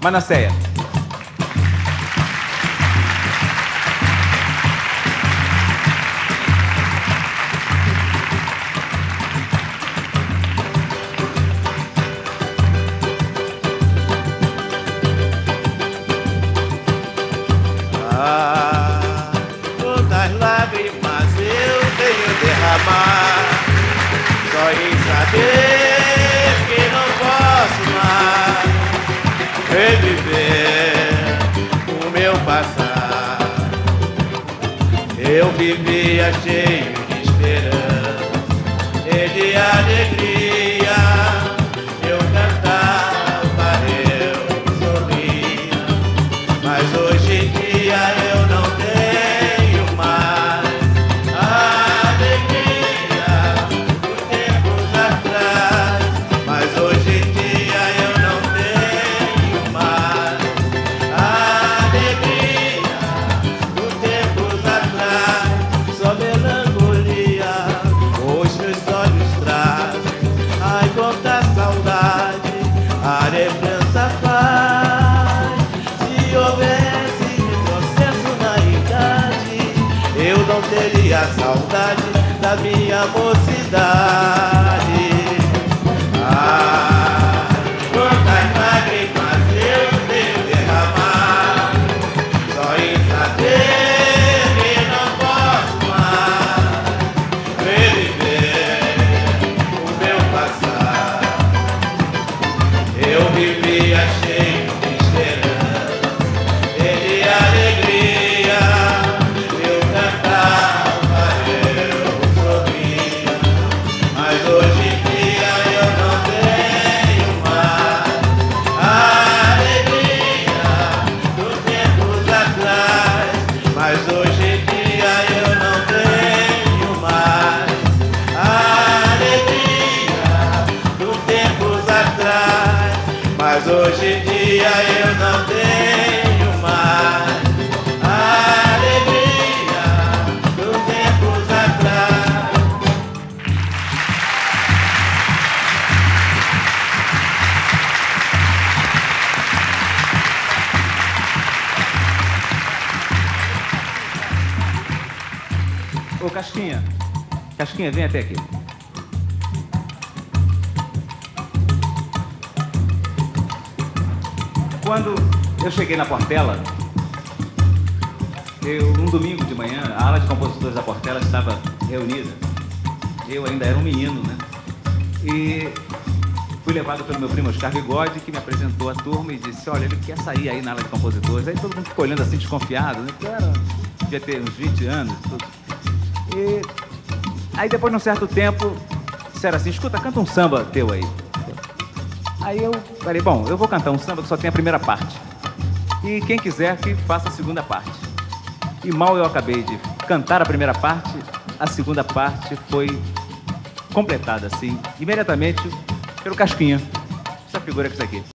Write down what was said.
Manasseia. Quantas lágrimas eu tenho derramar, só em saber que não posso mais reviver o meu passado. Eu vivia cheio de esperança e de alegria. Eu cantava, eu sorria, mas hoje em dia eu não tenho mais a alegria dos tempos atrás. Mas hoje em dia eu não tenho mais a alegria dos tempos atrás. Só melancolia os meus olhos trazem. Ai, quanta saudade a lembrança faz. Se houvesse retrocesso na idade, eu não teria saudade da minha mocidade. Ah, quantas lágrimas eu tenho derramado, só em saber que não posso mais reviver o meu passado. Eu vivia cheio de esperança e de alegria. Eu cantava, eu sorria, mas hoje em dia eu não tenho mais a alegria dos tempos atrás. Mas hoje em dia eu não tenho mais a alegria dos tempos atrás. Mas hoje em dia eu não tenho mais a alegria dos tempos atrás. Ô, Casquinha. Casquinha, vem até aqui. Quando eu cheguei na Portela, um domingo de manhã, a ala de compositores da Portela estava reunida. Eu ainda era um menino, né? E fui levado pelo meu primo Oscar Bigode, que me apresentou a turma e disse: olha, ele quer sair aí na ala de compositores. Aí todo mundo ficou olhando assim, desconfiado, né? Porque eu devia ter uns 20 anos. Tudo. E aí depois de um certo tempo, disseram assim: escuta, canta um samba teu aí. Aí eu falei: bom, eu vou cantar um samba que só tem a primeira parte. E quem quiser que faça a segunda parte. E mal eu acabei de cantar a primeira parte, a segunda parte foi completada assim, imediatamente, pelo Casquinha. Essa figura que está aqui.